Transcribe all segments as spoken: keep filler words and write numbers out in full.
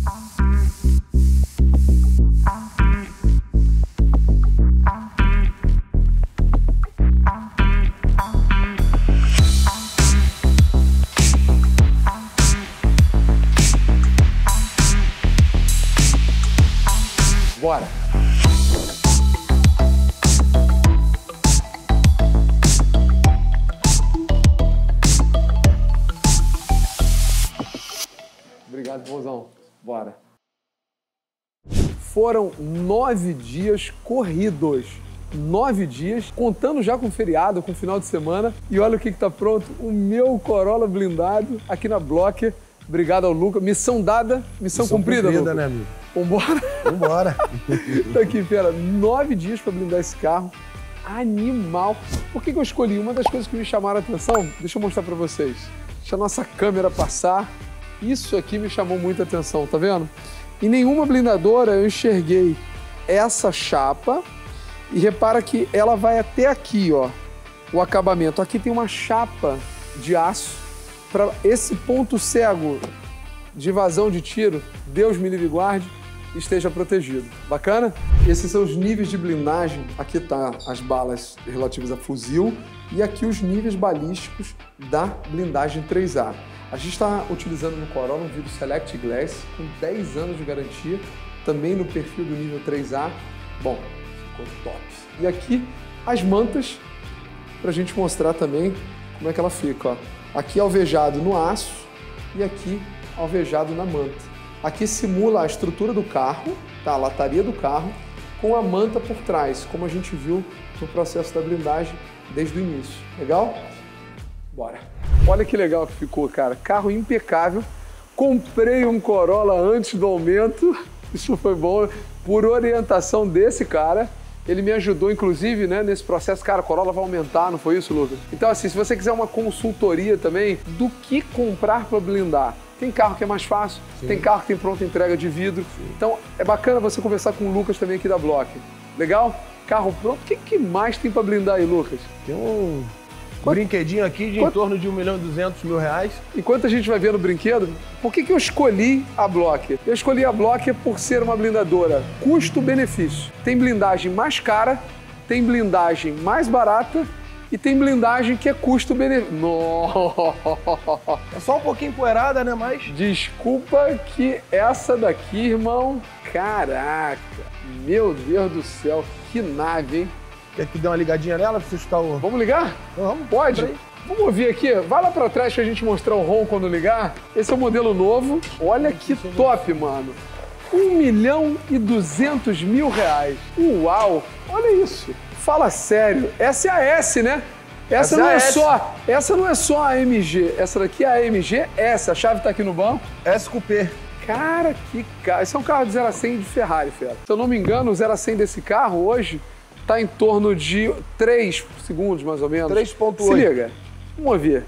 Bora! Obrigado, bonzão. Bora. Foram nove dias corridos. Nove dias, contando já com feriado, com final de semana. E olha o que está pronto. O meu Corolla blindado aqui na Blocker. Obrigado ao Lucas. Missão dada, missão, missão cumprida, cumprida, Lucas. né, amigo? Vambora? Vambora. Tá aqui, fera. Nove dias para blindar esse carro. Animal. Por que que eu escolhi? Uma das coisas que me chamaram a atenção, deixa eu mostrar para vocês. Deixa a nossa câmera passar. Isso aqui me chamou muita atenção, tá vendo? Em nenhuma blindadora eu enxerguei essa chapa e repara que ela vai até aqui, ó, o acabamento. Aqui tem uma chapa de aço para esse ponto cego de vazão de tiro, Deus me livre e guarde, esteja protegido. Bacana? Esses são os níveis de blindagem. Aqui tá as balas relativas a fuzil e aqui os níveis balísticos da blindagem três A. A gente está utilizando no Corolla um vidro Select Glass com dez anos de garantia, também no perfil do nível três A. Bom, ficou top. E aqui as mantas, para a gente mostrar também como é que ela fica. Ó. Aqui alvejado no aço e aqui alvejado na manta. Aqui simula a estrutura do carro, tá? A lataria do carro, com a manta por trás, como a gente viu no processo da blindagem desde o início. Legal? Bora! Olha que legal que ficou, cara. Carro impecável. Comprei um Corolla antes do aumento. Isso foi bom. Por orientação desse cara. Ele me ajudou, inclusive, né, nesse processo. Cara, a Corolla vai aumentar, não foi isso, Lucas? Então, assim, se você quiser uma consultoria também do que comprar para blindar. Tem carro que é mais fácil, Sim. tem carro que tem pronta entrega de vidro. Sim. Então, é bacana você conversar com o Lucas também aqui da Blocker. Legal? Carro pronto. O que, que mais tem para blindar aí, Lucas? Tem um... Quanto? Brinquedinho aqui de Quanto? em torno de um milhão e duzentos mil reais. Enquanto a gente vai ver no brinquedo, por que que eu escolhi a Blocker? Eu escolhi a Blocker por ser uma blindadora custo-benefício. Tem blindagem mais cara, tem blindagem mais barata e tem blindagem que é custo-benefício. É só um pouquinho empoeirada, né? Mas... Desculpa que essa daqui, irmão, caraca, meu Deus do céu, que nave, hein? Quer que dê uma ligadinha nela pra você escutar o... Vamos ligar? Vamos. Pode? Vamos ouvir aqui. Vai lá pra trás pra gente mostrar o ROM quando ligar. Esse é o modelo novo. Olha que top, mano. um milhão e duzentos mil reais. Uau! Olha isso. Fala sério. Essa é a S, né? Essa, essa não é, é só, essa não é só a M G. Essa daqui é a M G S. A chave tá aqui no banco. S Coupé. Cara, que carro. Esse é um carro de zero a cem de Ferrari, fera. Se eu não me engano, o zero a cem desse carro hoje tá em torno de três segundos, mais ou menos. três ponto oito. Se liga. Vamos ouvir.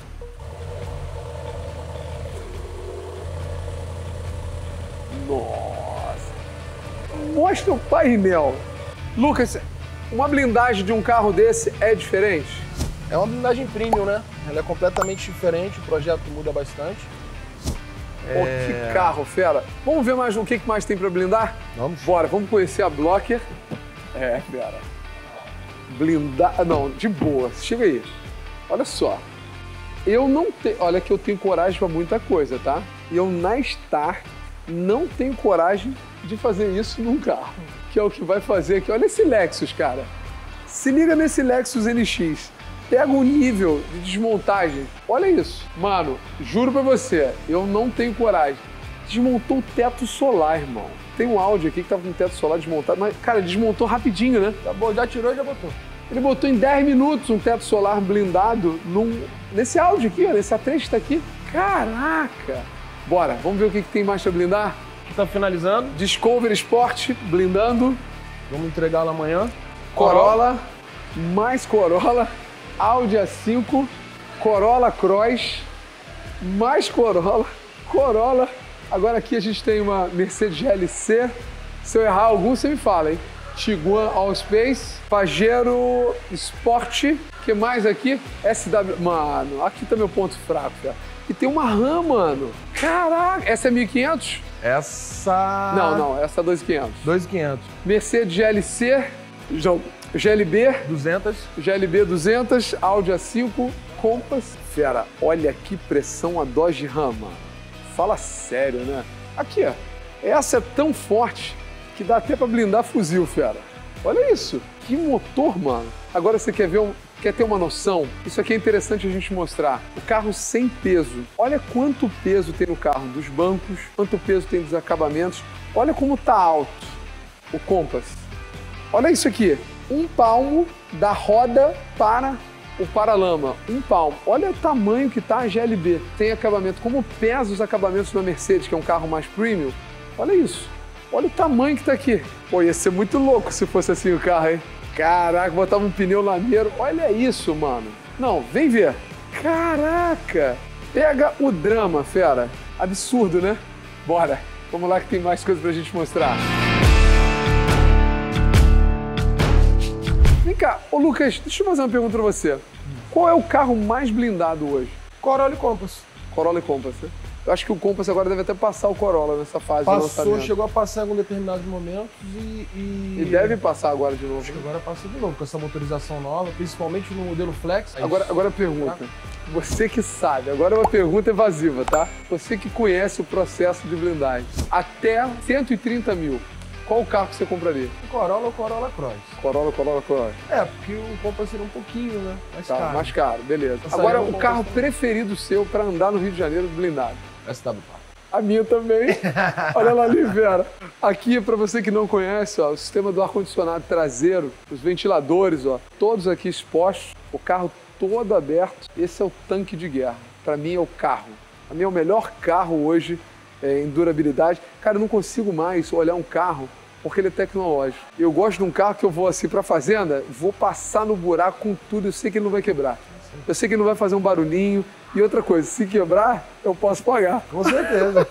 Nossa. Mostra o painel. Lucas, uma blindagem de um carro desse é diferente? É uma blindagem premium, né? Ela é completamente diferente, o projeto muda bastante. Pô, é... que carro, fera. Vamos ver mais o que mais tem para blindar? Vamos. Bora, vamos conhecer a Blocker. É, fera. Blindar... Não, de boa. Chega aí. Olha só. Eu não tenho... Olha que eu tenho coragem para muita coisa, tá? E eu, na Star, não tenho coragem de fazer isso num carro. Que é o que vai fazer aqui. Olha esse Lexus, cara. Se liga nesse Lexus N X. Pega o nível de desmontagem. Olha isso. Mano, juro pra você, eu não tenho coragem. Desmontou o teto solar, irmão. Tem um áudio aqui que tava com o teto solar desmontado, mas, cara, desmontou rapidinho, né? Tá bom, já tirou e já botou. Ele botou em dez minutos um teto solar blindado num... nesse áudio aqui, ó, nesse A três que tá aqui. Caraca! Bora, vamos ver o que, que tem mais pra blindar? Aqui tá finalizando. Discovery Sport, blindando. Vamos entregar lá amanhã. Corolla, mais Corolla. Audi A cinco, Corolla Cross, mais Corolla, Corolla. Agora aqui a gente tem uma Mercedes G L C. Se eu errar algum, você me fala, hein? Tiguan Allspace, Pajero Sport. O que mais aqui? S W... Mano, aqui tá meu ponto fraco, cara. E tem uma RAM, mano. Caraca, essa é mil e quinhentos? Essa... Não, não, essa é dois mil e quinhentos. dois mil e quinhentos. Mercedes G L C, G L B... duzentos. G L B duzentos, Audi A cinco, Compass. Fera, olha que pressão a Dodge Ram, mano. Fala sério, né? Aqui, ó. Essa é tão forte que dá até pra blindar fuzil, fera. Olha isso. Que motor, mano. Agora você quer ver um... Quer ter uma noção? Isso aqui é interessante a gente mostrar. O carro sem peso. Olha quanto peso tem no carro dos bancos, quanto peso tem dos acabamentos. Olha como tá alto o Compass. Olha isso aqui. Um palmo da roda para o paralama. Um palmo. Olha o tamanho que tá a G L B. Tem acabamento. Como pesa os acabamentos da Mercedes, que é um carro mais premium. Olha isso. Olha o tamanho que tá aqui. Pô, ia ser muito louco se fosse assim o carro, hein? Caraca, botava um pneu lameiro. Olha isso, mano. Não, vem ver. Caraca. Pega o drama, fera. Absurdo, né? Bora. Vamos lá que tem mais coisa pra gente mostrar. Vem cá. Ô, Lucas, deixa eu fazer uma pergunta pra você. Qual é o carro mais blindado hoje? Corolla e Compass. Corolla e Compass, né? Eu acho que o Compass agora deve até passar o Corolla nessa fase Passou, de lançamento. chegou a passar em algum determinados momentos e... E, e deve passar agora de novo. Acho que agora passa de novo, com essa motorização nova, principalmente no modelo Flex. Agora, agora a pergunta. Você que sabe, agora é uma pergunta evasiva, tá? Você que conhece o processo de blindagem. Até cento e trinta mil, qual o carro que você compraria? O Corolla ou Corolla Cross? Corolla, Corolla Cross. É, porque o Compass seria um pouquinho, né? Mais tá, caro. mais caro, beleza. Essa agora, é o carro preferido seu para andar no Rio de Janeiro blindado? S W Park. A minha também. Olha lá ali, Vera. Aqui, para você que não conhece, ó, o sistema do ar-condicionado traseiro, os ventiladores, ó, todos aqui expostos, o carro todo aberto. Esse é o tanque de guerra. Para mim é o carro. Para mim é o melhor carro hoje é, em durabilidade. Cara, eu não consigo mais olhar um carro porque ele é tecnológico. Eu gosto de um carro que eu vou assim para a fazenda, vou passar no buraco com tudo, eu sei que ele não vai quebrar. Eu sei que ele não vai fazer um barulhinho. E outra coisa, se quebrar, eu posso pagar. Com certeza.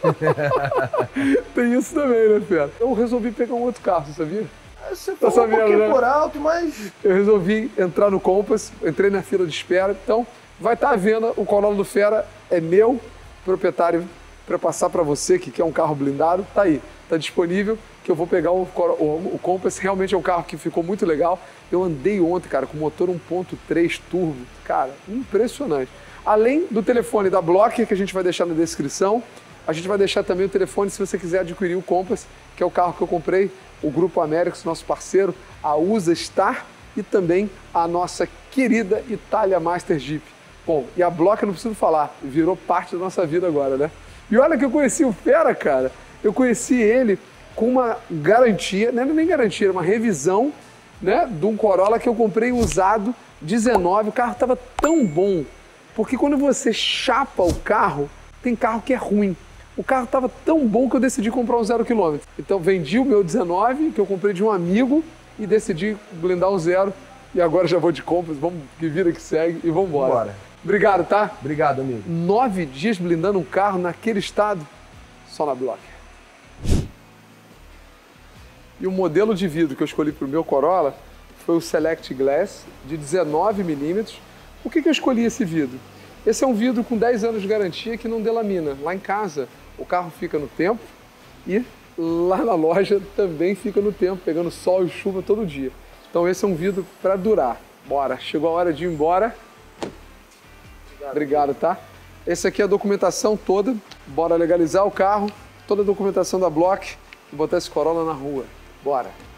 Tem isso também, né, Fera? Eu resolvi pegar um outro carro, você sabia? Você tá falou um pouquinho, né? Por alto, mas... Eu resolvi entrar no Compass, entrei na fila de espera. Então, vai estar à venda. O Corolla do Fera é meu, proprietário, para passar para você que quer um carro blindado. Tá aí, tá disponível, que eu vou pegar o, o, o Compass. Realmente é um carro que ficou muito legal. Eu andei ontem, cara, com motor um ponto três turbo. Cara, impressionante. Além do telefone da Blocker, que a gente vai deixar na descrição, a gente vai deixar também o telefone se você quiser adquirir o Compass, que é o carro que eu comprei, o Grupo Américos, nosso parceiro, a U S A Star e também a nossa querida Itália Master Jeep. Bom, e a Blocker, não preciso falar, virou parte da nossa vida agora, né? E olha que eu conheci o Fera, cara. Eu conheci ele com uma garantia, não era nem garantia, era uma revisão, né, de um Corolla que eu comprei usado, dezenove, o carro estava tão bom. Porque quando você chapa o carro, tem carro que é ruim. O carro estava tão bom que eu decidi comprar um zero quilômetro. Então vendi o meu dezenove, que eu comprei de um amigo, e decidi blindar um zero. E agora já vou de compras, vamos que vira que segue e vamos embora. Bora. Obrigado, tá? Obrigado, amigo. Nove dias blindando um carro naquele estado, só na Blocker. E o modelo de vidro que eu escolhi para o meu Corolla foi o Select Glass de dezenove milímetros. Por que que eu escolhi esse vidro? Esse é um vidro com dez anos de garantia que não delamina. Lá em casa, o carro fica no tempo e lá na loja também fica no tempo, pegando sol e chuva todo dia. Então esse é um vidro para durar. Bora, chegou a hora de ir embora. Obrigado, tá? Esse aqui é a documentação toda. Bora legalizar o carro, toda a documentação da Block e botar esse Corolla na rua. Bora!